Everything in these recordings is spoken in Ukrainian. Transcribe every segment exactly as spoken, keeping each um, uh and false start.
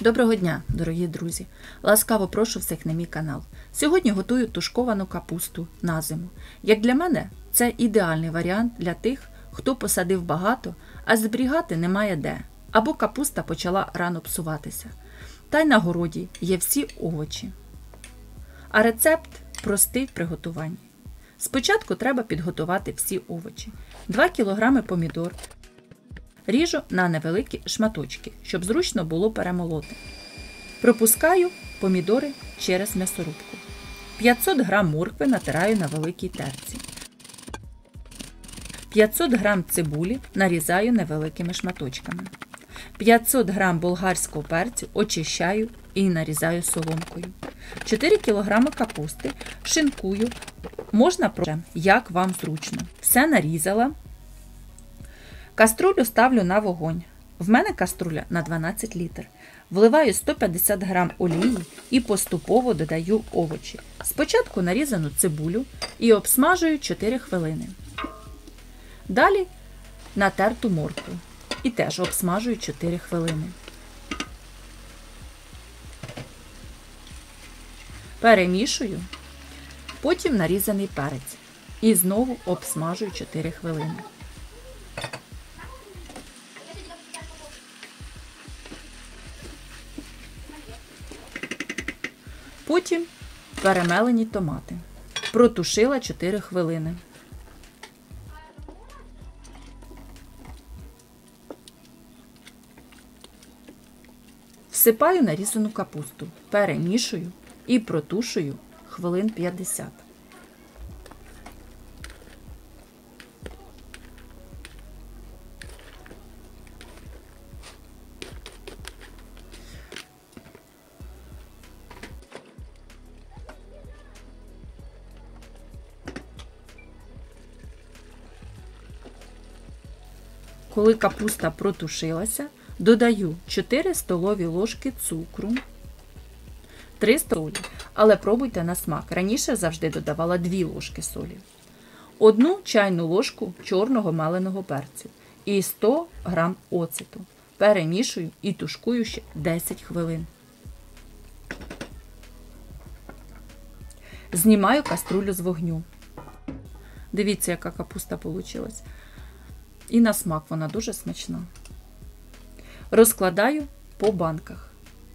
Доброго дня, дорогі друзі! Ласкаво прошу всіх на мій канал. Сьогодні готую тушковану капусту на зиму. Як для мене, це ідеальний варіант для тих, хто посадив багато, а зберігати немає де, або капуста почала рано псуватися. Та й на городі є всі овочі. А рецепт простий в приготуванні. Спочатку треба підготувати всі овочі. два кілограми помідор. Ріжу на невеликі шматочки, щоб зручно було перемолоти. Пропускаю помідори через м'ясорубку. п'ятсот грам моркви натираю на великій терці. п'ятсот грам цибулі нарізаю невеликими шматочками. п'ятсот грам болгарського перцю очищаю і нарізаю соломкою. чотири кілограми капусти шинкую, можна просто, як вам зручно. Все нарізала. Каструлю ставлю на вогонь. В мене каструля на дванадцять літрів. Вливаю сто п'ятдесят грам олії і поступово додаю овочі. Спочатку нарізану цибулю і обсмажую чотири хвилини. Далі натерту моркву і теж обсмажую чотири хвилини. Перемішую, потім нарізаний перець і знову обсмажую чотири хвилини. Потім перемелені томати. Протушила чотири хвилини. Всипаю нарізану капусту, перемішую і протушую хвилин п'ятдесят. Коли капуста протушилася, додаю чотири столові ложки цукру, три солі, але пробуйте на смак. Раніше завжди додавала дві ложки солі, одну чайну ложку чорного меленого перцю і сто грам оцету. Перемішую і тушкую ще десять хвилин. Знімаю каструлю з вогню. Дивіться, яка капуста вийшла. І на смак вона дуже смачна. Розкладаю по банках.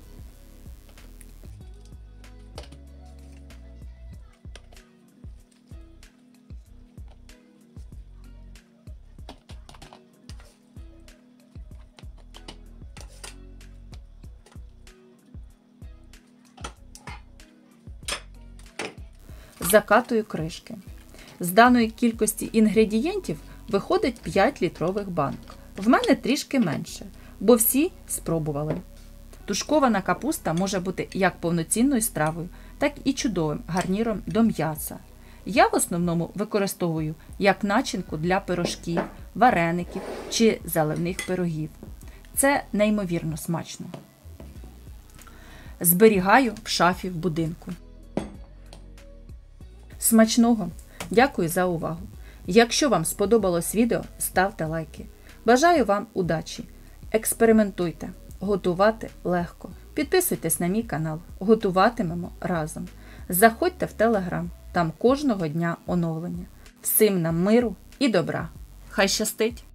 Закатую кришки. З даної кількості інгредієнтів виходить п'ять літрових банок. В мене трішки менше, бо всі спробували. Тушкована капуста може бути як повноцінною стравою, так і чудовим гарніром до м'яса. Я в основному використовую як начинку для пирожків, вареників чи заливних пирогів. Це неймовірно смачно. Зберігаю в шафі в будинку. Смачного! Дякую за увагу! Якщо вам сподобалось відео, ставте лайки. Бажаю вам удачі! Експериментуйте! Готувати легко. Підписуйтесь на мій канал. Готуватимемо разом. Заходьте в Телеграм. Там кожного дня оновлення. Всім нам миру і добра! Хай щастить!